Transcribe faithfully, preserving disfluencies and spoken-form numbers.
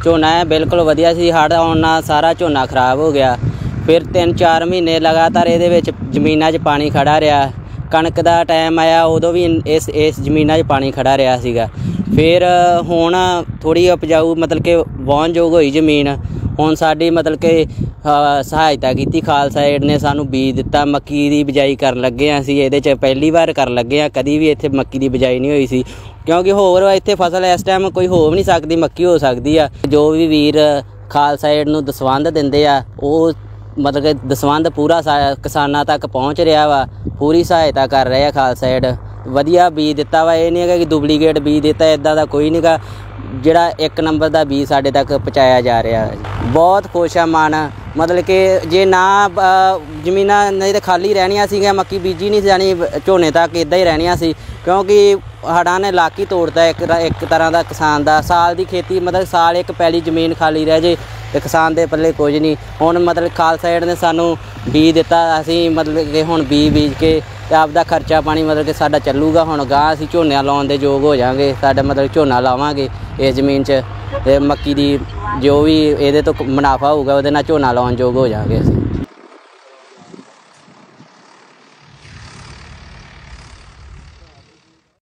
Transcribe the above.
ਝੋਨਾ बिल्कुल वधिया सी। हड़ आउण नाल सारा झोना खराब हो गया। फिर तीन चार महीने लगातार इहदे विच जमीनां 'च पानी खड़ा रहा। कणक दा टाइम आया उदों भी इस इस जमीनां 'च पानी खड़ा रहा सीगा। फिर हुण थोड़ी उपजाऊ मतलब कि वाहण योग होई जमीन। हुण साडी मतलब कि सहायता की खालसा एड ने सानू बीज दिता। मक्की की बिजाई कर लगे असीं इहदे च पहली बार कर लगे आ। कदी भी इत्थे मक्की की बिजाई नहीं हुई सी, क्योंकि होर इत्थे फसल इस टाइम कोई हो भी नहीं सकती, मक्की हो सकती आ। जो भी वीर खालसा एड नूं दसवंध दिंदे आ ਉਹ मतलब कि दसवंध पूरा किसानां तक पहुँच रहा वा। पूरी सहायता कर रहे हैं खालसा एड। वधिया बीज दिता वा, ये नहीं है कि डुप्लीकेट बीज दिता, इदां दा कोई नहीं गा। जिहड़ा एक नंबर का बीज साडे तक पहुँचाया जा रहा है। बहुत खुश आ मन, मतलब कि जे ना जमीनां नहीं तो खाली रहनियां सीगियां, मक्की बीजी नहीं जानी, झोने तक इदां ही रहनियां सी। क्योंकि हड़ां ने लाक ही तोड़ता एक एक तरह का किसान का। साल की खेती मतलब साल एक पैली जमीन खाली रह जे तो किसान के पल्ले कुछ नहीं। हुण मतलब खालसा एड ने सानू बीज दिता, असीं मतलब कि हुण बीज बीज के आपदा खर्चा पानी मतलब कि साडा चलूगा। हुण गां असीं झोना लाउण दे योग हो जाएंगे। साडा मतलब झोना लावांगे इस जमीन च ते मक्की दी जो भी इहदे तो मुनाफा होगा उहदे नाल झोना लाउण योग हो जाएंगे असीं।